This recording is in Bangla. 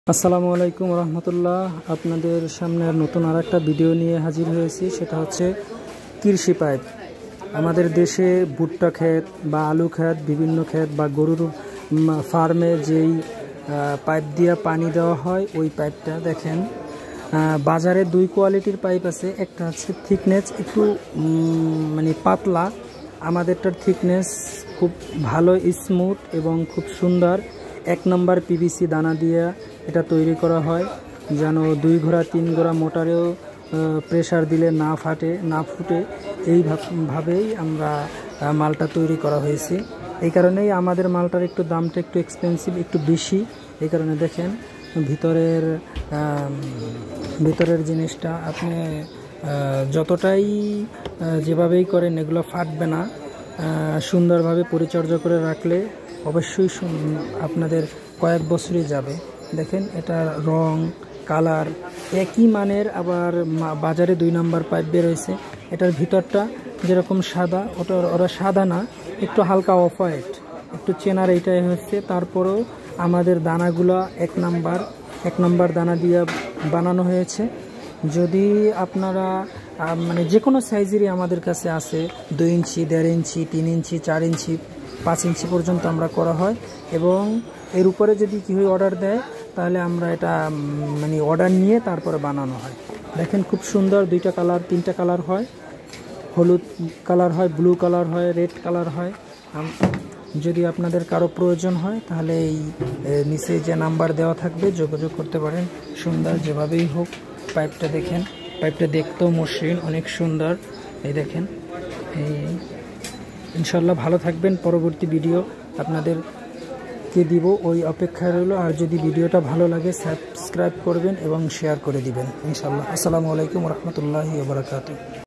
আসসালামু আলাইকুম রহমতুল্লাহ। আপনাদের সামনে নতুন আর একটা ভিডিও নিয়ে হাজির হয়েছি। সেটা হচ্ছে কৃষি পাইপ। আমাদের দেশে ভুট্টা ক্ষেত বা আলু ক্ষেত, বিভিন্ন ক্ষেত বা গরুর ফার্মে যেই পাইপ দিয়ে পানি দেওয়া হয়, ওই পাইপটা দেখেন। বাজারে দুই কোয়ালিটির পাইপ আছে। একটা হচ্ছে থিকনেস একটু মানে পাতলা, আমাদেরটার থিকনেস খুব ভালো, স্মুথ এবং খুব সুন্দর। 1 নম্বর পিভিসি দানা দিয়ে এটা তৈরি করা হয়, যেন 2 ঘোড়া 3 ঘোড়া মোটরেও প্রেসার দিলে না ফুটে। এইভাবেই আমরা মালটা তৈরি করা হয়েছে। এই কারণেই আমাদের মালটার একটু দামটা একটু এক্সপেন্সিভ, একটু বেশি। এই কারণে দেখেন ভিতরের জিনিসটা আপনি যতটাই যেভাবেই করেন এগুলো ফাটবে না। সুন্দরভাবে পরিচর্যা করে রাখলে অবশ্যই আপনাদের কয়েক বছরই যাবে। দেখেন এটার রং কালার একই মানের, আবার বাজারে 2 নম্বর পাইপ বেরোয়েছে। এটার ভিতরটা যেরকম সাদা, ওরা সাদা না, একটু হালকা অফ হোয়াইট, একটু চেনার এইটাই হচ্ছে। তারপরেও আমাদের দানাগুলো 1 নম্বর দানা দিয়ে বানানো হয়েছে। যদি আপনারা মানে যে কোনো সাইজেরই আমাদের কাছে আছে, 2 ইঞ্চি, 1.5 ইঞ্চি, 3 ইঞ্চি, 4 ইঞ্চি, 5 ইঞ্চি পর্যন্ত আমরা করা হয়। এবং এর উপরে যদি কেউ অর্ডার দেয় তাহলে আমরা এটা মানে অর্ডার নিয়ে তারপরে বানানো হয়। দেখেন খুব সুন্দর, 2টা কালার 3টা কালার হয়, হলুদ কালার হয়, ব্লু কালার হয়, রেড কালার হয়। যদি আপনাদের কারো প্রয়োজন হয় তাহলে এই নিচে যে নাম্বার দেওয়া থাকবে যোগাযোগ করতে পারেন। সুন্দর যেভাবেই হোক। পাইপটা দেখেন, পাইপটা দেখতেও মসৃণ, অনেক সুন্দর। এই দেখেন, এই ইনশাল্লাহ ভালো থাকবেন। পরবর্তী ভিডিও আপনাদেরকে দিব, ওই অপেক্ষায় রইল। আর যদি ভিডিওটা ভালো লাগে সাবস্ক্রাইব করবেন এবং শেয়ার করে দিবেন ইনশাল্লাহ। আসসালামু আলাইকুম রহমতুল্লাহি ওয়া বারাকাতুহু।